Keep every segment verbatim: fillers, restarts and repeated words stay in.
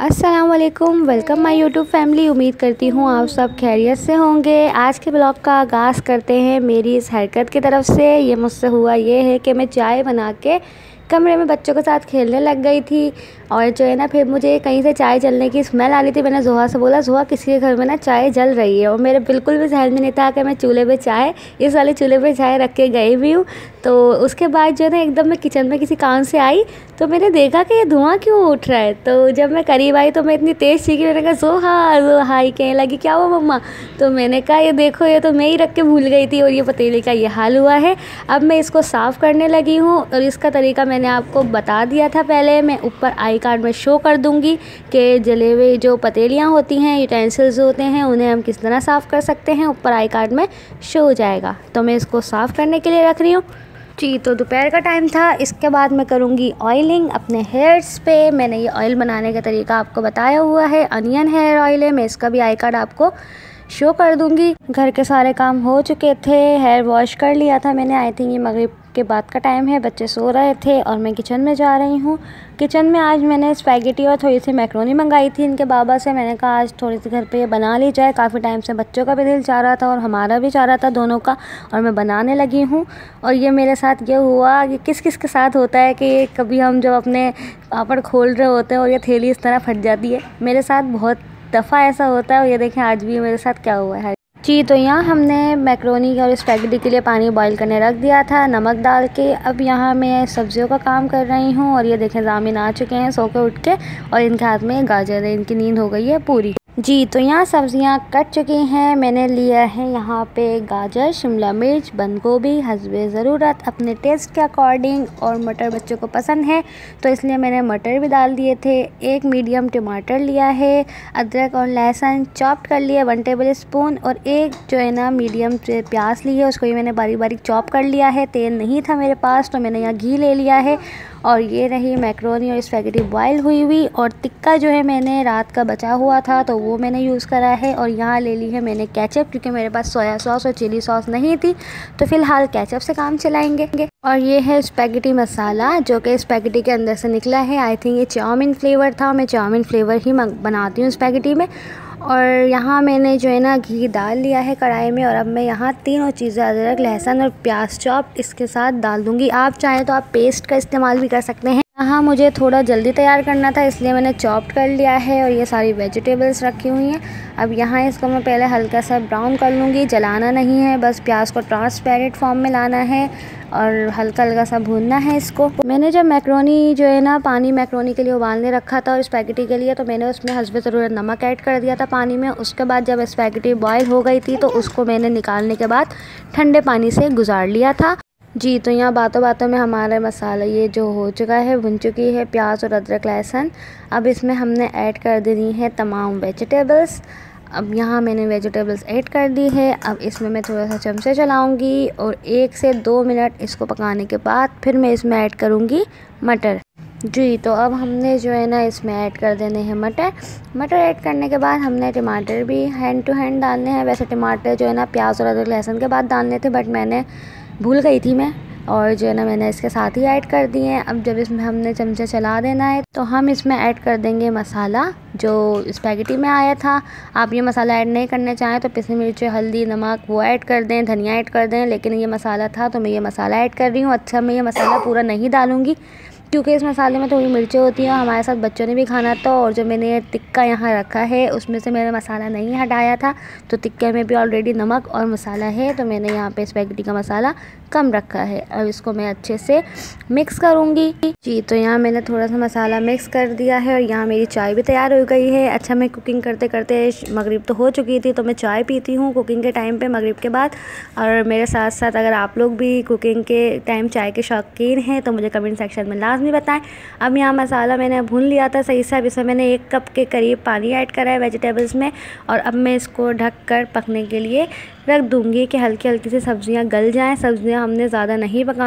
अस्सलाम वालेकुम, welcome my YouTube family. उम्मीद करती हूँ आप सब खैरियत से होंगे। आज के ब्लॉग का आगाज़ करते हैं मेरी इस हरकत की तरफ से। ये मुझसे हुआ ये है कि मैं चाय बना के कमरे में बच्चों के साथ खेलने लग गई थी और जो है ना फिर मुझे कहीं से चाय जलने की स्मेल आ रही थी। मैंने जोहा से बोला, जोहा किसी के घर में ना चाय जल रही है, और मेरे बिल्कुल भी ध्यान में नहीं था कि मैं चूल्हे पे चाय इस वाले चूल्हे पे चाय रख के गई भी हूँ। तो उसके बाद जो है ना एकदम मैं किचन में किसी काम से आई तो मैंने देखा कि ये धुआं क्यों उठ रहा है। तो जब मैं करीब आई तो मैं इतनी तेज़ चीखी, मैंने कहा जोहा जोहा। ही कहने लगी क्या हुआ मम्मा? तो मैंने कहा ये देखो, ये तो मैं ही रख के भूल गई थी और ये पतीले का ये हाल हुआ है। अब मैं इसको साफ़ करने लगी हूँ और इसका तरीका मैंने आपको बता दिया था पहले। मैं ऊपर आई कार्ड में शो कर दूँगी कि जले हुए जो पतीलियाँ होती हैं, यूटेंसिल्स होते हैं, उन्हें हम किस तरह साफ़ कर सकते हैं। ऊपर आई कार्ड में शो हो जाएगा। तो मैं इसको साफ़ करने के लिए रख रही हूँ जी। तो दोपहर का टाइम था। इसके बाद मैं करूँगी ऑयलिंग अपने हेयर्स पे। मैंने ये ऑयल बनाने का तरीका आपको बताया हुआ है। अनियन हेयर ऑयल है। मैं इसका भी आई कार्ड आपको शो कर दूँगी। घर के सारे काम हो चुके थे, हेयर वॉश कर लिया था मैंने। आई थिंक ये मगरिब के बाद का टाइम है, बच्चे सो रहे थे और मैं किचन में जा रही हूँ। किचन में आज मैंने स्पैगेटी और थोड़ी सी मैक्रोनी मंगाई थी इनके बाबा से। मैंने कहा आज थोड़ी सी घर पे ये बना ली जाए। काफ़ी टाइम से बच्चों का भी दिल चाह रहा था और हमारा भी चाह रहा था, दोनों का, और मैं बनाने लगी हूँ। और ये मेरे साथ ये हुआ कि किस किस के साथ होता है कि कभी हम जब अपने पापड़ खोल रहे होते हैं और ये थैली इस तरह फट जाती है। मेरे साथ बहुत दफ़ा ऐसा होता है और ये देखें आज भी मेरे साथ क्या हुआ है जी। तो यहाँ हमने मैक्रोनी और स्पैगेटी के लिए पानी बॉईल करने रख दिया था नमक डाल के। अब यहाँ मैं सब्जियों का काम कर रही हूँ और ये देखें जामिन आ चुके हैं सो के उठ के, और इनके हाथ में गाजर है, इनकी नींद हो गई है पूरी जी। तो यहाँ सब्जियाँ कट चुकी हैं। मैंने लिया है यहाँ पे गाजर, शिमला मिर्च, बंद गोभी हस्बे ज़रूरत अपने टेस्ट के अकॉर्डिंग, और मटर बच्चों को पसंद है तो इसलिए मैंने मटर भी डाल दिए थे। एक मीडियम टमाटर लिया है, अदरक और लहसुन चॉप कर लिया वन टेबल स्पून, और एक जो है ना मीडियम प्याज ली है, उसको भी मैंने बारीक बारीक चॉप कर लिया है। तेल नहीं था मेरे पास तो मैंने यहाँ घी ले लिया है। और ये रही मैक्रोनी और स्पैगेटी बॉयल हुई हुई, और टिक्का जो है मैंने रात का बचा हुआ था तो वो मैंने यूज़ करा है। और यहाँ ले ली है मैंने केचप, क्योंकि मेरे पास सोया सॉस और चिली सॉस नहीं थी तो फ़िलहाल केचप से काम चलाएंगे। और ये है स्पैगेटी मसाला जो कि स्पैगेटी के अंदर से निकला है। आई थिंक ये चाउमीन फ्लेवर था, मैं चाउमीन फ्लेवर ही बनाती हूँ स्पैगेटी में। और यहाँ मैंने जो है ना घी डाल लिया है कढ़ाई में, और अब मैं यहाँ तीनों चीज़ें अदरक लहसुन और प्याज चॉप इसके साथ डाल दूँगी। आप चाहें तो आप पेस्ट का इस्तेमाल भी कर सकते हैं। यहाँ मुझे थोड़ा जल्दी तैयार करना था इसलिए मैंने चॉप्ड कर लिया है, और ये सारी वेजिटेबल्स रखी हुई हैं। अब यहाँ इसको मैं पहले हल्का सा ब्राउन कर लूँगी। जलाना नहीं है, बस प्याज को ट्रांसपेरेंट फॉर्म में लाना है और हल्का हल्का सा भूनना है इसको। मैंने जब मैक्रोनी जो है ना पानी मैक्रोनी के लिए उबालने रखा था और स्पैगेटी के लिए, तो मैंने उसमें हस्बे ज़रूरत नमक ऐड कर दिया था पानी में। उसके बाद जब स्पैगेटी बॉयल हो गई थी तो उसको मैंने निकालने के बाद ठंडे पानी से गुजार लिया था जी। तो यहाँ बातों बातों में हमारा मसाला ये जो हो चुका है, भुन चुकी है प्याज और अदरक लहसुन। अब इसमें हमने ऐड कर देनी है तमाम वेजिटेबल्स। अब यहाँ मैंने वेजिटेबल्स ऐड कर दी है। अब इसमें मैं थोड़ा सा चमचे चलाऊँगी और एक से दो मिनट इसको पकाने के बाद फिर मैं इसमें ऐड करूँगी मटर जी। तो अब हमने जो है ना इसमें ऐड कर देने हैं मटर। मटर ऐड करने के बाद हमने टमाटर भी हैंड टू हैंड डालने हैं। वैसे टमाटर जो है ना प्याज और अदरक लहसुन के बाद डालने थे, बट मैंने भूल गई थी मैं, और जो है ना मैंने इसके साथ ही ऐड कर दिए हैं। अब जब इसमें हमने चमचे चला देना है तो हम इसमें ऐड कर देंगे मसाला जो स्पैगेटी में आया था। आप ये मसाला ऐड नहीं करना चाहें तो पिसी मिर्च, हल्दी, नमक वो ऐड कर दें, धनिया ऐड कर दें, लेकिन ये मसाला था तो मैं ये मसाला ऐड कर रही हूँ। अच्छा, मैं ये मसाला पूरा नहीं डालूँगी क्योंकि इस मसाले में थोड़ी मिर्चें होती हैं, हमारे साथ बच्चों ने भी खाना था। और जो मैंने टिक्का यहाँ रखा है उसमें से मैंने मसाला नहीं हटाया था, तो टिक्के में भी ऑलरेडी नमक और मसाला है, तो मैंने यहाँ पे स्पैगेटी का मसाला कम रखा है। अब इसको मैं अच्छे से मिक्स करूँगी जी। तो यहाँ मैंने थोड़ा सा मसाला मिक्स कर दिया है और यहाँ मेरी चाय भी तैयार हो गई है। अच्छा, मैं कुकिंग करते करते मगरिब तो हो चुकी थी, तो मैं चाय पीती हूँ कुकिंग के टाइम पे मगरिब के बाद। और मेरे साथ साथ अगर आप लोग भी कुकिंग के टाइम चाय के शौकीन हैं तो मुझे कमेंट सेक्शन में लाजमी बताएं। अब यहाँ मसाला मैंने भून लिया था सही से। अब इसमें मैंने एक कप के करीब पानी ऐड करा है वेजिटेबल्स में, और अब मैं इसको ढक कर पकने के लिए रख दूँगी कि हल्की हल्की सी सब्जियाँ गल जाएँ। सब्जियाँ हमने ज़्यादा नहीं पकानी,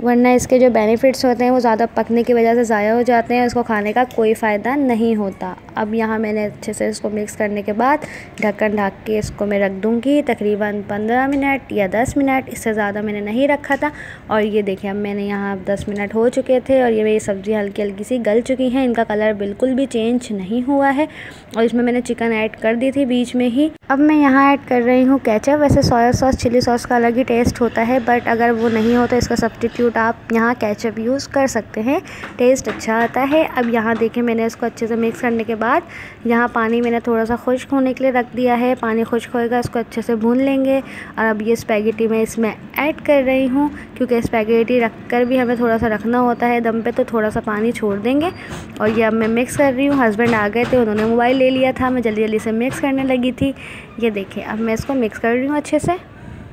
वरना इसके जो बेनिफिट्स होते हैं वो ज़्यादा पकने की वजह से ज़ाया हो जाते हैं, इसको खाने का कोई फ़ायदा नहीं होता। अब यहाँ मैंने अच्छे से इसको मिक्स करने के बाद ढक्कन ढक के इसको मैं रख दूँगी तकरीबन पंद्रह मिनट या दस मिनट, इससे ज़्यादा मैंने नहीं रखा था। और ये देखिए अब मैंने यहाँ दस मिनट हो चुके थे और ये मेरी सब्ज़ी हल्की हल्की सी गल चुकी हैं, इनका कलर बिल्कुल भी चेंज नहीं हुआ है। और इसमें मैंने चिकन ऐड कर दी थी बीच में ही। अब मैं यहाँ ऐड कर रही हूँ केचप। वैसे सोया सॉस चिली सॉस का अलग ही टेस्ट होता है, बट अगर वो नहीं हो तो इसका सब्स्टिट्यूट आप यहाँ केचप यूज़ कर सकते हैं, टेस्ट अच्छा आता है। अब यहाँ देखिए मैंने इसको अच्छे से मिक्स करने के बाद यहाँ पानी मैंने थोड़ा सा खुश्क होने के लिए रख दिया है। पानी खुश्क होएगा, इसको अच्छे से भून लेंगे। और अब ये स्पैगेटी मैं इसमें ऐड कर रही हूँ, क्योंकि स्पैगेटी रख कर भी हमें थोड़ा सा रखना होता है दम पे, तो थोड़ा सा पानी छोड़ देंगे। और ये अब मैं मिक्स कर रही हूँ। हस्बैंड आ गए थे, उन्होंने मोबाइल ले लिया था, मैं जल्दी जल्दी से मिक्स करने लगी थी। ये देखिए अब मैं इसको मिक्स कर रही हूँ अच्छे से।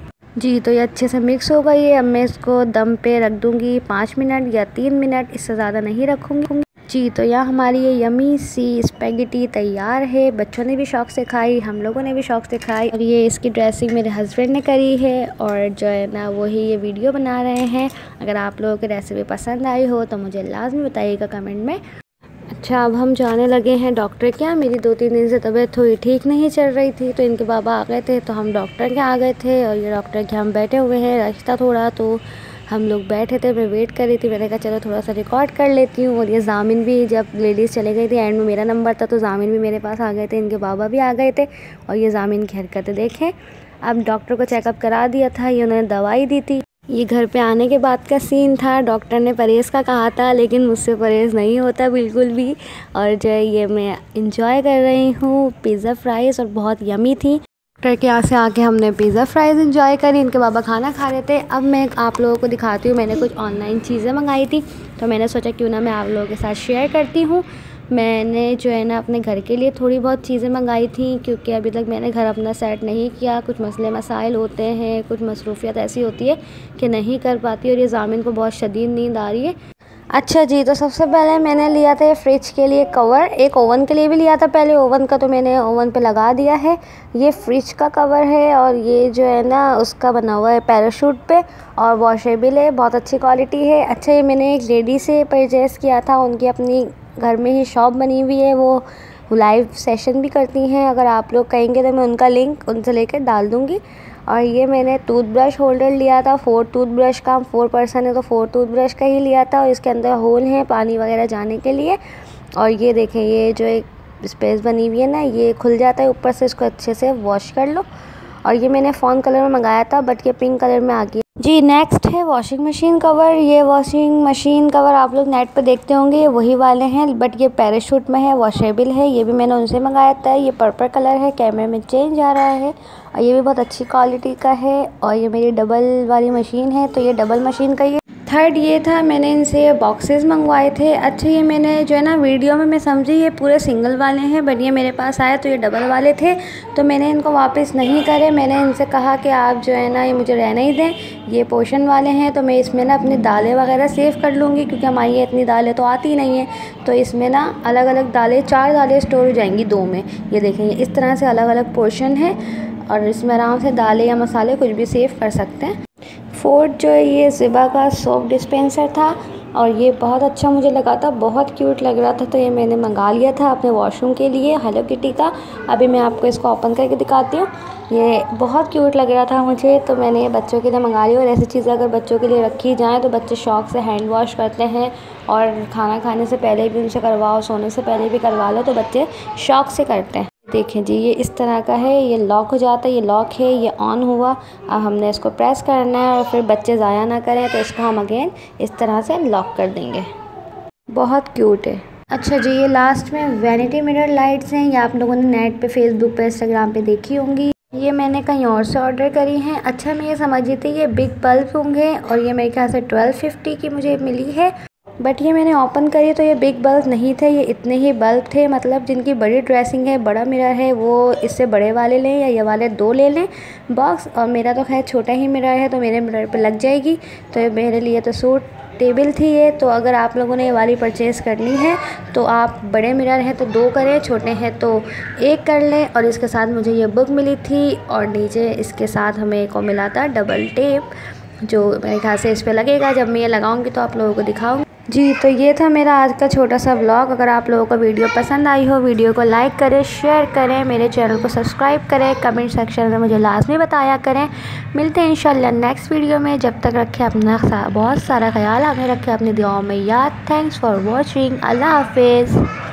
जी तो ये अच्छे से मिक्स हो गई है। अब मैं इसको दम पे रख दूँगी पाँच मिनट या तीन मिनट, इससे ज़्यादा नहीं रखूँगी। जी तो यहाँ हमारी ये यमी सी स्पैगेटी तैयार है। बच्चों ने भी शौक़ से खाई, हम लोगों ने भी शौक़ से खाई। और ये इसकी ड्रेसिंग मेरे हस्बैंड ने करी है और जो है ना वही ये वीडियो बना रहे हैं। अगर आप लोगों की रेसिपी पसंद आई हो तो मुझे लाजमी बताइएगा कमेंट में। अच्छा अब हम जाने लगे हैं डॉक्टर के यहाँ। मेरी दो तीन दिन से तबीयत थोड़ी ठीक नहीं चल रही थी, तो इनके बाबा आ गए थे तो हम डॉक्टर के यहाँ आ गए थे। और ये डॉक्टर के हम बैठे हुए हैं, रास्ता थोड़ा तो हम लोग बैठे थे, मैं वेट कर रही थी। मैंने कहा चलो थोड़ा सा रिकॉर्ड कर लेती हूँ। और ये जामिन भी, जब लेडीज़ चले गई थी एंड में मेरा नंबर था तो जामिन भी मेरे पास आ गए थे, इनके बाबा भी आ गए थे। और ये जामिन की हरकतें देखें। अब डॉक्टर को चेकअप करा दिया था, ये उन्होंने दवाई दी थी। ये घर पे आने के बाद का सीन था। डॉक्टर ने परहेज़ का कहा था, लेकिन मुझसे परहेज़ नहीं होता बिल्कुल भी। और जो है ये मैं इंजॉय कर रही हूँ पिज़्ज़ा फ्राइज़, और बहुत यमी थी। डॉक्टर के यहाँ से आके हमने पिज़्ज़ा फ्राइज़ इंजॉय करी, इनके बाबा खाना खा रहे थे। अब मैं आप लोगों को दिखाती हूँ, मैंने कुछ ऑनलाइन चीज़ें मंगाई थी, तो मैंने सोचा क्यों ना मैं आप लोगों के साथ शेयर करती हूँ। मैंने जो है ना अपने घर के लिए थोड़ी बहुत चीज़ें मंगाई थी, क्योंकि अभी तक मैंने घर अपना सेट नहीं किया। कुछ मसले मसाइल होते हैं, कुछ मसरूफियत ऐसी होती है कि नहीं कर पाती। और ये जामिन को बहुत शदीद नींद आ रही है। अच्छा जी, तो सबसे पहले मैंने लिया था फ्रिज के लिए कवर, एक ओवन के लिए भी लिया था पहले। ओवन का तो मैंने ओवन पे लगा दिया है। ये फ्रिज का कवर है और ये जो है ना उसका बना हुआ है पैराशूट पे, और वॉशेबल है, बहुत अच्छी क्वालिटी है। अच्छा ये मैंने एक लेडी से परचेज़ किया था, उनकी अपनी घर में ही शॉप बनी हुई है, वो लाइव सेशन भी करती हैं। अगर आप लोग कहेंगे तो मैं उनका लिंक उनसे लेकर डाल दूँगी। और ये मैंने टूथब्रश होल्डर लिया था, फोर टूथब्रश का, फोर पर्सन है तो फोर टूथब्रश का ही लिया था। और इसके अंदर होल है पानी वगैरह जाने के लिए। और ये देखें, ये जो एक स्पेस बनी हुई है ना, ये खुल जाता है ऊपर से, इसको अच्छे से वॉश कर लो। और ये मैंने फ़ॉन कलर में मंगाया था, बट ये पिंक कलर में आ गया। जी नेक्स्ट है वॉशिंग मशीन कवर। ये वॉशिंग मशीन कवर आप लोग नेट पे देखते होंगे, ये वही वाले हैं, बट ये पैराशूट में है, वॉशेबल है। ये भी मैंने उनसे मंगाया था। ये पर्पल कलर है, कैमरे में चेंज आ रहा है, और ये भी बहुत अच्छी क्वालिटी का है। और ये मेरी डबल वाली मशीन है, तो ये डबल मशीन का ये थर्ड ये था। मैंने इनसे बॉक्सेस मंगवाए थे। अच्छा ये मैंने जो है ना वीडियो में मैं समझी ये पूरे सिंगल वाले हैं, बट ये मेरे पास आया तो ये डबल वाले थे, तो मैंने इनको वापस नहीं करे। मैंने इनसे कहा कि आप जो है ना ये मुझे रहने ही दें, ये पोर्शन वाले हैं, तो मैं इसमें ना अपनी दालें वगैरह सेव कर लूँगी, क्योंकि हमारी ये इतनी दालें तो आती नहीं हैं। तो इसमें ना अलग अलग दालें, चार दालें स्टोर हो जाएंगी दो में। ये देखेंगे इस तरह से अलग अलग पोर्शन है, और इसमें आराम से दालें या मसाले कुछ भी सेव कर सकते हैं। फोर्थ जो है ये ज़िबा का सोप डिस्पेंसर था, और ये बहुत अच्छा मुझे लगा था, बहुत क्यूट लग रहा था, तो ये मैंने मंगा लिया था अपने वॉशरूम के लिए, हेलो किटी का। अभी मैं आपको इसको ओपन करके दिखाती हूँ। ये बहुत क्यूट लग रहा था मुझे, तो मैंने ये बच्चों के लिए मंगा लिया। और ऐसी चीज़ें अगर बच्चों के लिए रखी जाएँ तो बच्चे शौक़ से हैंड वॉश करते हैं, और खाना खाने से पहले भी उनसे करवाओ, सोने से पहले भी करवा लो, तो बच्चे शौक़ से करते हैं। देखें जी, ये इस तरह का है, ये लॉक हो जाता है, ये लॉक है, ये ऑन हुआ। अब हमने इसको प्रेस करना है, और फिर बच्चे ज़ाया ना करें तो इसको हम अगेन इस तरह से लॉक कर देंगे। बहुत क्यूट है। अच्छा जी, ये लास्ट में वैनिटी मिरर लाइट्स हैं। ये आप लोगों ने नेट पे, फेसबुक पे, इंस्टाग्राम पे देखी होंगी। ये मैंने कहीं और से ऑर्डर करी हैं। अच्छा मैं ये समझ रही थी ये बिग बल्ब होंगे, और ये मेरे ख्याल से ट्वेल्व फिफ्टी की मुझे मिली है, बट ये मैंने ओपन करी तो ये बिग बल्ब नहीं थे, ये इतने ही बल्ब थे। मतलब जिनकी बड़ी ड्रेसिंग है, बड़ा मिरर है, वो इससे बड़े वाले लें, या ये वाले दो ले लें बॉक्स। और मेरा तो खैर छोटा ही मिरर है, तो मेरे मिरर पे लग जाएगी, तो ये मेरे लिए तो सूट टेबल थी ये। तो अगर आप लोगों ने ये वाली परचेज़ करनी है तो आप, बड़े मिरर हैं तो दो करें, छोटे हैं तो एक कर लें। और इसके साथ मुझे ये बुक मिली थी, और नीचे इसके साथ हमें को मिला था डबल टेप। जो मेरे ख्याल से इस पर लगेगा। जब मैं ये लगाऊंगी तो आप लोगों को दिखाऊंगी। जी तो ये था मेरा आज का छोटा सा व्लॉग। अगर आप लोगों को वीडियो पसंद आई हो, वीडियो को लाइक करें, शेयर करें, मेरे चैनल को सब्सक्राइब करें, कमेंट सेक्शन में मुझे लाजमी बताया करें। मिलते हैं इंशाल्लाह नेक्स्ट वीडियो में। जब तक रखें अपना बहुत सारा ख्याल, हमें रखें अपनी दुआओं में याद। Thanks for watching. अल्लाह हाफिज़।